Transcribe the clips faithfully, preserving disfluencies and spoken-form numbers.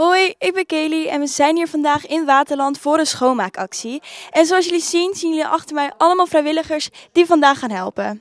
Hoi, ik ben Kelly en we zijn hier vandaag in Waterland voor een schoonmaakactie. En zoals jullie zien, zien jullie achter mij allemaal vrijwilligers die vandaag gaan helpen.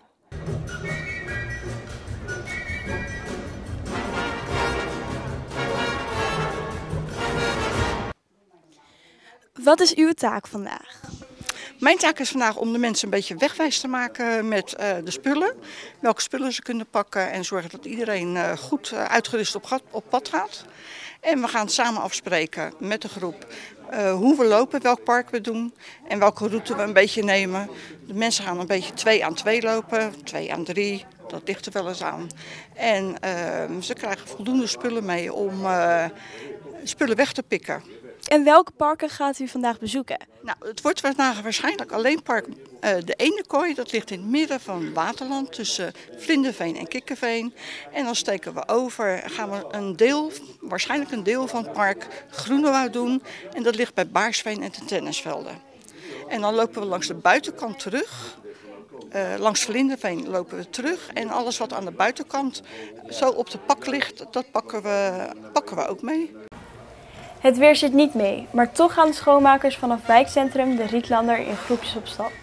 Wat is uw taak vandaag? Mijn taak is vandaag om de mensen een beetje wegwijs te maken met uh, de spullen. Welke spullen ze kunnen pakken en zorgen dat iedereen uh, goed uh, uitgerust op, op pad gaat. En we gaan samen afspreken met de groep uh, hoe we lopen, welk park we doen en welke route we een beetje nemen. De mensen gaan een beetje twee aan twee lopen, twee aan drie, dat ligt er wel eens aan. En uh, ze krijgen voldoende spullen mee om uh, spullen weg te pikken. En welke parken gaat u vandaag bezoeken? Nou, het wordt vandaag waarschijnlijk alleen park uh, de Eendenkooi. Dat ligt in het midden van Waterland tussen Vlinderveen en Kikkerveen. En dan steken we over, gaan we een deel, waarschijnlijk een deel van het park Groenewoud doen. En dat ligt bij Baarsveen en de tennisvelden. En dan lopen we langs de buitenkant terug. Uh, langs Vlinderveen lopen we terug. En alles wat aan de buitenkant zo op de pak ligt, dat pakken we, pakken we ook mee. Het weer zit niet mee, maar toch gaan de schoonmakers vanaf wijkcentrum de Rietlander in groepjes op stap.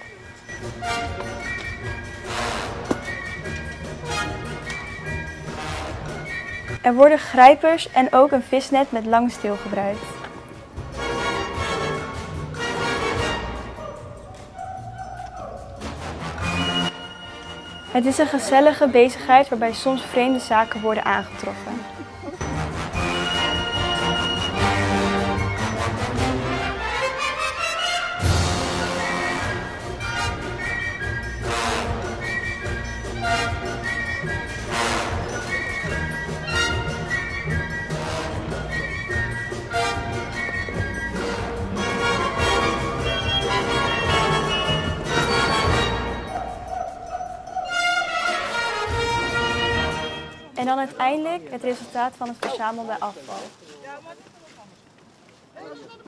Er worden grijpers en ook een visnet met lang steel gebruikt. Het is een gezellige bezigheid waarbij soms vreemde zaken worden aangetroffen. En dan uiteindelijk het resultaat van het verzamelde afval.